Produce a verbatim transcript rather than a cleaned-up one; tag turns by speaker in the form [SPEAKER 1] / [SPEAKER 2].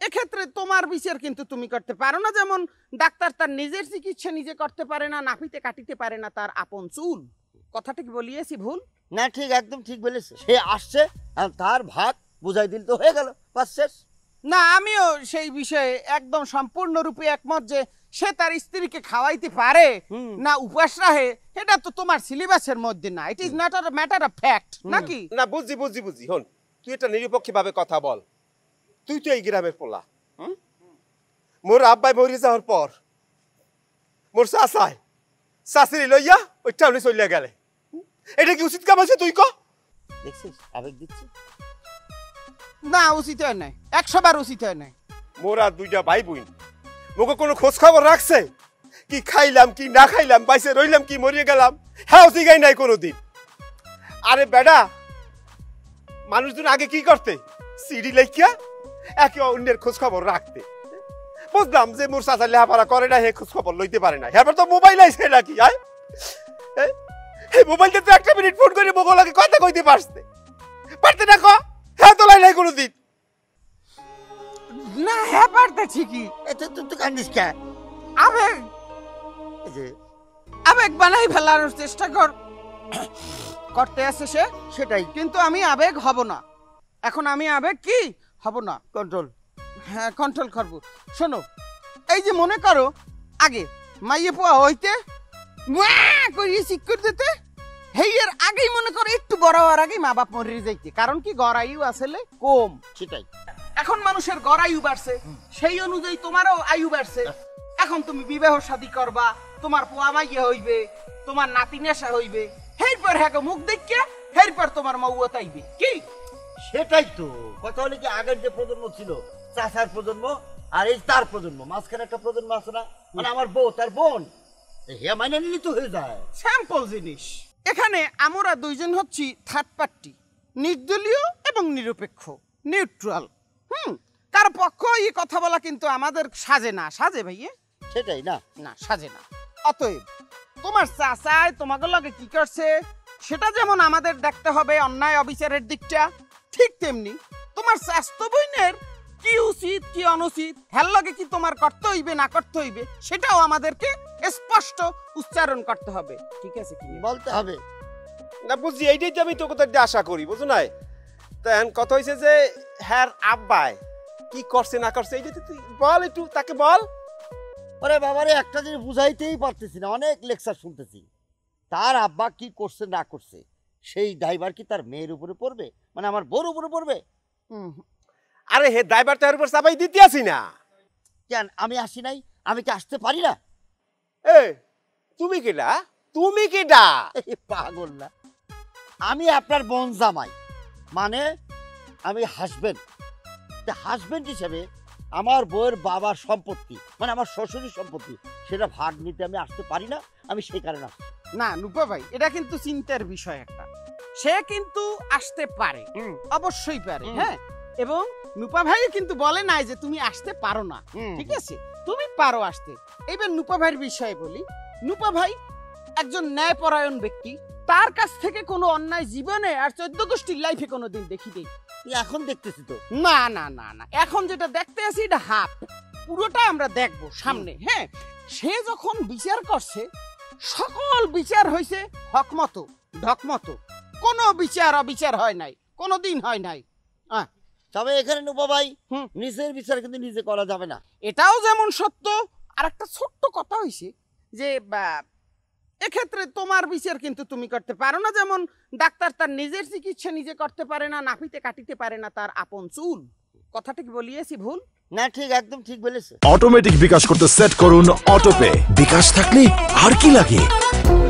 [SPEAKER 1] এক্ষেত্রে তোমার বিচার কিন্তু তুমি করতে পারো না, যেমন ডাক্তার তার নিজের চিকিৎসা নিজে করতে পারে না, নাপিতে কাটিতে পারে না তার আপন চুল। কথাটা কি বলিয়েছি ভুল?
[SPEAKER 2] না ঠিক, একদম ঠিক বলেছে। সে আসছে আর তার ভাগ বুঝাই দিল তো হয়ে গেল, বাস শেষ।
[SPEAKER 1] না, আমিও সেই বিষয়ে একদম সম্পূর্ণরূপে একমত যে সে তার স্ত্রীকে খাওয়াইতে পারে না উপাস রাখে, এটা তো তোমার সিলেবাসের মধ্যে না। It is not a matter of fact, নাকি?
[SPEAKER 3] না বুঝি বুঝি বুঝি হন, তুই এটা নিরপেক্ষ ভাবে কথা বল। তুই তো এই গ্রামের পোলা, মোর আব্বাই মরে যাওয়ার পর মোর চাচাই চাচিরি লইয়া ওই টাউনে চলিয়া গেলে, এটা কি উচিত কাম আছে? তুই ক।
[SPEAKER 2] দেখছিস আবেগ দিচ্ছি
[SPEAKER 1] না, উচিত হয় নাই, একশো বার উচিত হয় নাই।
[SPEAKER 3] মোরা দুইটা ভাই বোন, মোকে কোনো খোঁজ খবর রাখছে? কি খাইলাম কি না খাইলাম, বাইসে রইলাম কি মরিয়ে গেলাম, হ্যাঁ জিগাই নাই কোনোদিন। আরে বেডা, মানুষজন আগে কি করতে? সিডি লেখিয়া একে অন্যের খোঁজ খবর রাখতে। বুঝলাম যে মোর চাচা লেহাপড়া করে না, হে খোঁজ খবর লইতে পারে না। হ্যাঁ তো মোবাইল আইছে নাকি? আয় এই মোবাইলটা তো একটা মিনিট ফোন করে মোগল আগে কথা কইতে পারছে, পারতে না ক? হ্যাঁ তো লাই নাই কোনোদিন।
[SPEAKER 1] না, হ্যাঁ পারতে ঠিকই।
[SPEAKER 2] এটা তুই তো কান্দিস কে?
[SPEAKER 1] আবেগ
[SPEAKER 2] যে
[SPEAKER 1] আবেগ বানাই ফেলানোর চেষ্টা কর করতে আছে সে,
[SPEAKER 2] সেটাই।
[SPEAKER 1] কিন্তু আমি আবেগ হব না। এখন আমি আবেগ কি হব না,
[SPEAKER 2] কন্ট্রোল।
[SPEAKER 1] হ্যাঁ, কন্ট্রোল করবো। শোনো, এই যে মনে করো আগে মাইয়ে পোয়া হইতে করিয়ে শিক্ষর দিতে, হেইয়ের আগেই মনে করো একটু বড় হওয়ার আগেই মা বাপ মরে যাইতে। কারণ কি, গড়াইও আসলে কম।
[SPEAKER 2] সেটাই।
[SPEAKER 1] এখন মানুষের গড়াইও বাড়ছে, সেই অনুযায়ী তোমারও আয়ু বাড়ছে। এখন তুমি বিবাহ শাদী করবা, তোমার পোয়া মাইয়া হইবে, তোমার নাতি নেশা হইবে, হেরপর হ্যাঁ মুখ দেখিয়া হেরপর তোমার মৌয়ত আইবে। কি
[SPEAKER 2] সেটাই তো কথা। হলে কি আগের যে প্রজন্ম ছিল, চাচার প্রজন্ম আর এই তার প্রজন্ম, মাঝখানে একটা প্রজন্ম আছে না, মানে আমার বউ তার বোন, হে মাইনে নিলে তো হয়ে যায়।
[SPEAKER 1] স্যাম্পল জিনিস। এখানে আমরা দুইজন হচ্ছি থার্ড পার্টি, নির্দলীয় এবং নিরপেক্ষ, নিউট্রাল। হুম কার পক্ষ এই কথা বলা কিন্তু আমাদের সাজে না। সাজে ভাইয়া?
[SPEAKER 2] সেটাই না,
[SPEAKER 1] না সাজে না। অতএব তোমার চাচায় তোমাকে লগে কি করছে সেটা যেমন আমাদের দেখতে হবে, অন্যায় অবিচারের দিকটা, ঠিক তেমনি তোমার স্বাস্থ্য বইনের কি উচিত কি অনুচিত, হের লগে কি তোমার করতে হইবে না করতে হইবে, সেটাও আমাদেরকে স্পষ্ট উচ্চারণ করতে হবে। ঠিক আছে কি
[SPEAKER 2] বলতে হবে
[SPEAKER 3] না? বুঝছি, এইটাই তো আমি তো কথা আশা করি, বুঝো নাই? তখন কথা হয়েছে যে হ্যার আব্বাই কি করছে না করছে, এইটা তুই বল একটু, তাকে বল।
[SPEAKER 2] ওরে বাবারে, একটা জিনিস বুঝাইতেই পারতেছি না, অনেক লেকচার শুনতেছি। তার আব্বা কি করছে না করছে সেই ড্রাইভার কি তার মেয়ের উপরে পড়বে, মানে আমার বউর উপরে পড়বে?
[SPEAKER 3] আরে হে ড্রাইভার তার উপর চাপাই দিতে আসি না
[SPEAKER 2] কেন? আমি আসি নাই, আমি কি আসতে পারি না?
[SPEAKER 3] এ তুমি কেডা? তুমি কেডা?
[SPEAKER 2] পাগল না, আমি আপনার বোন জামাই, মানে আমি হাজবেন্ড। হাজবেন্ড হিসেবে আমার বউয়ের বাবার সম্পত্তি, মানে আমার শ্বশুরের সম্পত্তি, সেটা ভাগ নিতে আমি আসতে পারি না, আমি সেই কারণে আসছি
[SPEAKER 1] না। নুপা ভাই, এটা কিন্তু চিন্তার বিষয় একটা। সে কিন্তু আসতে পারে, অবশ্যই পারে, হ্যাঁ। এবং নুপা ভাই কিন্তু বলে নাই যে তুমি আসতে পারো না, ঠিক আছে, তুমি পারো আসতে। এইবার নুপা ভাইয়ের বিষয়ে বলি। নুপা ভাই একজন ন্যায়পরায়ণ ব্যক্তি, তার কাছ থেকে কোনো অন্যায় জীবনে আর চোদ্দ গোষ্ঠীর লাইফে কোনোদিন দেখি দেই।
[SPEAKER 2] এখন দেখতেছি তো।
[SPEAKER 1] না না না না, এখন যেটা দেখতে আছি এটা হাফ, পুরোটা আমরা দেখবো সামনে। হ্যাঁ, সে যখন বিচার করছে, সকল বিচার হয়েছে হকমতো ঢকমতো, কোনো বিচার অবিচার হয় নাই, কোনোদিন হয় নাই।
[SPEAKER 2] তবে এখানে নুপা ভাই নিজের বিচার কিন্তু নিজে করা যাবে না,
[SPEAKER 1] এটাও যেমন সত্য। আর একটা ছোট্ট কথা হয়েছে যে এক্ষেত্রে তোমার বিচার কিন্তু তুমি করতে পারো না, যেমন ডাক্তার তার নিজের চিকিৎসা নিজে করতে পারে না, নাপিতে কাটিতে পারে না তার আপন চুল। কথাটা কি বলিয়েছি ভুল?
[SPEAKER 2] না ঠিক, একদম ঠিক বলেছে।
[SPEAKER 4] অটোমেটিক বিকাশ করতে সেট করুন অটোপে। বিকাশ থাকলে আর কি লাগে।